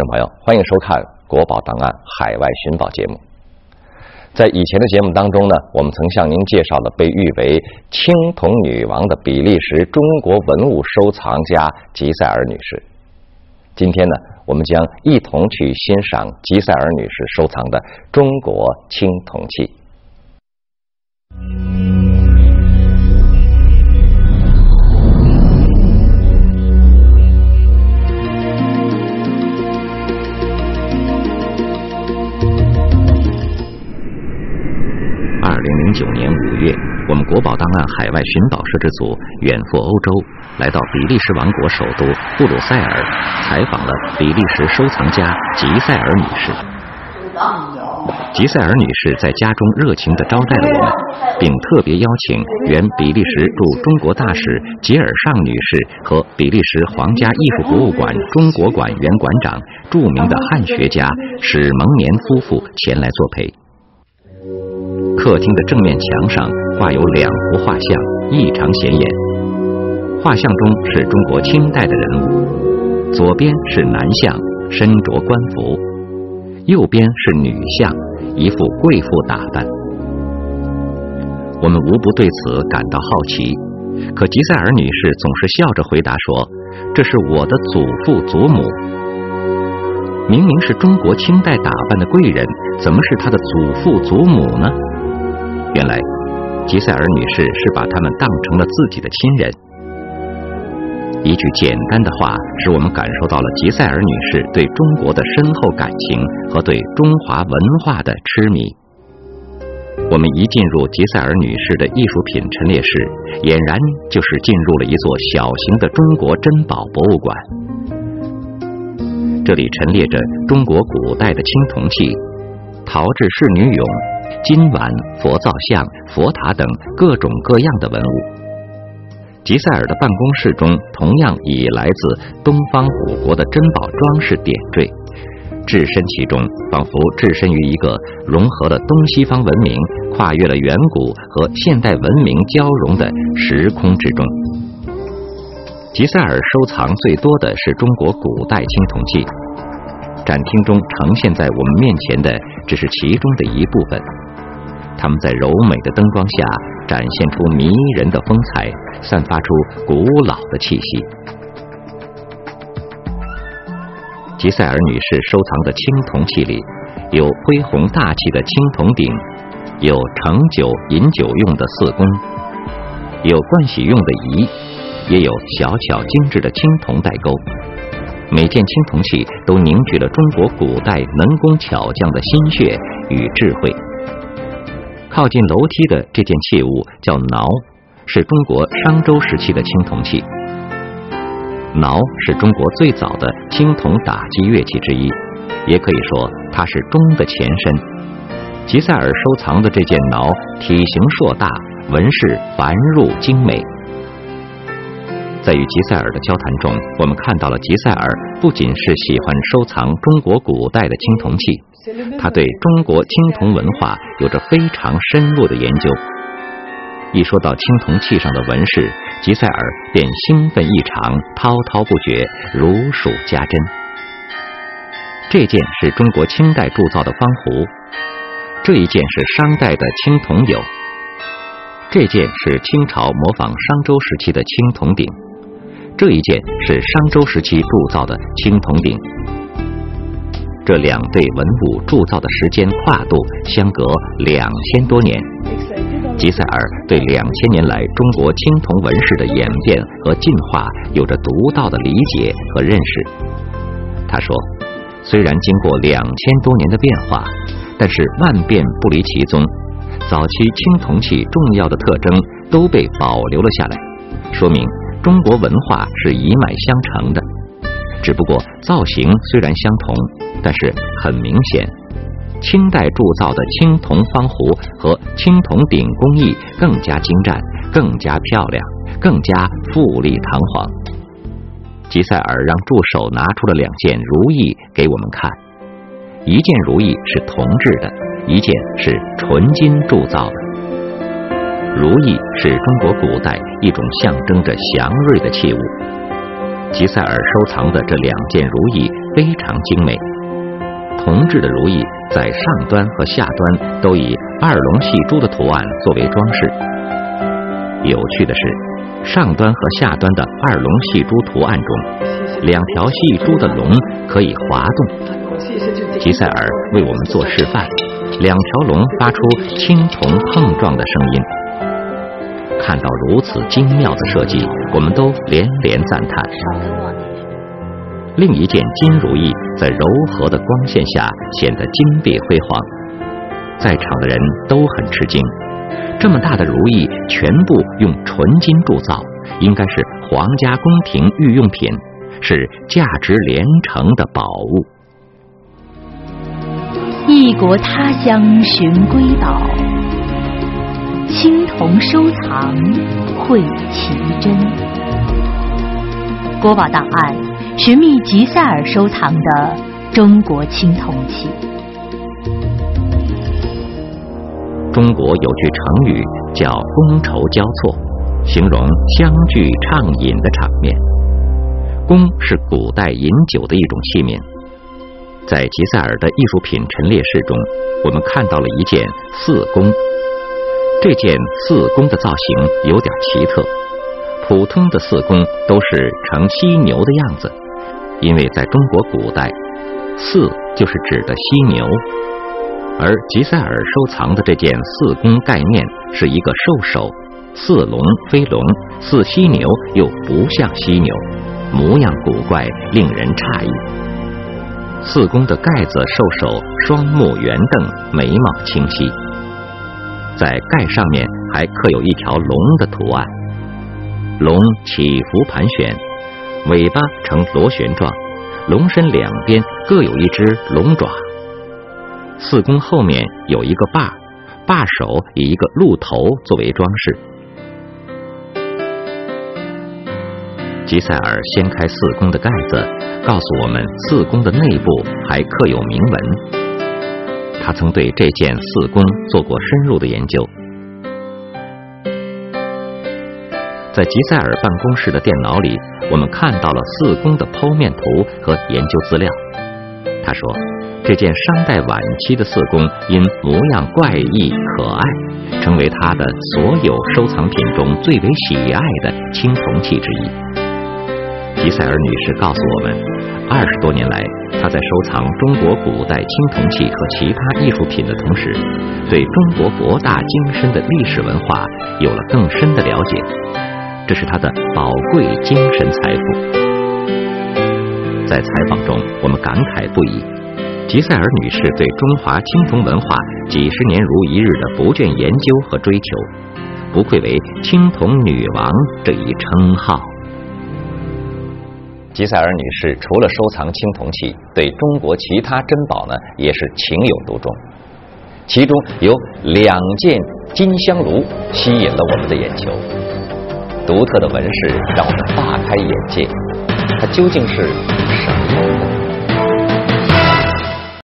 朋友，欢迎收看《国宝档案海外寻宝》节目。在以前的节目当中呢，我们曾向您介绍了被誉为青铜女王的比利时中国文物收藏家吉塞尔女士。今天呢，我们将一同去欣赏吉塞尔女士收藏的中国青铜器。2009年5月，我们国宝档案海外寻宝摄制组远赴欧洲，来到比利时王国首都布鲁塞尔，采访了比利时收藏家吉塞尔女士。吉塞尔女士在家中热情地招待了我们，并特别邀请原比利时驻中国大使吉尔尚女士和比利时皇家艺术博物馆中国馆原馆长、著名的汉学家史蒙年夫妇前来作陪。客厅的正面墙上挂有2幅画像，异常显眼。画像中是中国清代的人物，左边是男相，身着官服；右边是女相，一副贵妇打扮。我们无不对此感到好奇，可吉塞尔女士总是笑着回答说：“这是我的祖父祖母。”明明是中国清代打扮的贵人，怎么是她的祖父祖母呢？原来，吉塞尔女士是把他们当成了自己的亲人。一句简单的话，使我们感受到了吉塞尔女士对中国的深厚感情和对中华文化的痴迷。我们一进入吉塞尔女士的艺术品陈列室，俨然就是进入了一座小型的中国珍宝博物馆。这里陈列着中国古代的青铜器、陶制仕女俑、金碗、佛造像、佛塔等各种各样的文物。吉塞尔的办公室中同样以来自东方5国的珍宝装饰点缀，置身其中，仿佛置身于一个融合了东西方文明、跨越了远古和现代文明交融的时空之中。吉塞尔收藏最多的是中国古代青铜器，展厅中呈现在我们面前的只是其中的一部分，它们在柔美的灯光下展现出迷人的风采，散发出古老的气息。吉塞尔女士收藏的青铜器里，有恢宏大气的青铜鼎，有盛酒饮酒用的4弓，有盥洗用的仪，也有小巧精致的青铜带钩。每件青铜器都凝聚了中国古代能工巧匠的心血与智慧。靠近楼梯的这件器物叫挠，是中国商周时期的青铜器。挠是中国最早的青铜打击乐器之一，也可以说它是钟的前身。吉塞尔收藏的这件挠体型硕大，纹饰繁缛精美。在与吉塞尔的交谈中，我们看到了吉塞尔不仅是喜欢收藏中国古代的青铜器，他对中国青铜文化有着非常深入的研究。一说到青铜器上的纹饰，吉塞尔便兴奋异常，滔滔不绝，如数家珍。这件是中国清代铸造的方壶，这一件是商代的青铜俑，这件是清朝模仿商周时期的青铜鼎，这一件是商周时期铸造的青铜鼎。这2对文物铸造的时间跨度相隔2000多年。吉塞尔对2000年来中国青铜纹饰的演变和进化有着独到的理解和认识。他说，虽然经过2000多年的变化，但是万变不离其宗，早期青铜器重要的特征都被保留了下来，说明中国文化是一脉相承的。只不过造型虽然相同，但是很明显，清代铸造的青铜方壶和青铜鼎工艺更加精湛，更加漂亮，更加富丽堂皇。吉塞尔让助手拿出了2件如意给我们看，一件如意是铜制的，一件是纯金铸造的。如意是中国古代一种象征着祥瑞的器物。吉塞尔收藏的这2件如意非常精美。铜制的如意在上端和下端都以2龙戏珠的图案作为装饰。有趣的是，上端和下端的2龙戏珠图案中，2条戏珠的龙可以滑动。吉赛尔为我们做示范，2条龙发出青铜碰撞的声音。看到如此精妙的设计，我们都连连赞叹。另一件金如意在柔和的光线下显得金碧辉煌，在场的人都很吃惊。这么大的如意全部用纯金铸造，应该是皇家宫廷御用品，是价值连城的宝物。 异国他乡寻瑰宝，青铜收藏绘奇珍。国宝档案，寻觅吉赛尔收藏的中国青铜器。 中国有句成语叫觥筹交错，形容相聚畅饮的场面。觥是古代饮酒的一种器皿。在吉赛尔的艺术品陈列室中，我们看到了一件四觥。这件四觥的造型有点奇特，普通的四觥都是呈犀牛的样子，因为在中国古代，四就是指的犀牛，而吉赛尔收藏的这件四觥盖面是一个兽首，似龙非龙，似犀牛又不像犀牛，模样古怪，令人诧异。四觥的盖子兽首双目圆瞪，眉毛清晰，在盖上面还刻有一条龙的图案，龙起伏盘旋，尾巴呈螺旋状，龙身两边各有一只龙爪。四觥后面有一个把，把手以一个鹿头作为装饰。吉赛尔掀开四觥的盖子，告诉我们四觥的内部还刻有铭文。他曾对这件四觥做过深入的研究。在吉赛尔办公室的电脑里，我们看到了四觥的剖面图和研究资料。他说，这件商代晚期的四觥因模样怪异可爱，成为他的所有收藏品中最为喜爱的青铜器之一。吉赛尔女士告诉我们，20多年来，她在收藏中国古代青铜器和其他艺术品的同时，对中国博大精深的历史文化有了更深的了解，这是她的宝贵精神财富。在采访中，我们感慨不已。吉赛尔女士对中华青铜文化几十年如一日的不倦研究和追求，不愧为青铜女王这一称号。吉赛尔女士除了收藏青铜器，对中国其他珍宝呢也是情有独钟。其中有2件金香炉吸引了我们的眼球，独特的纹饰让我们大开眼界。它究竟是什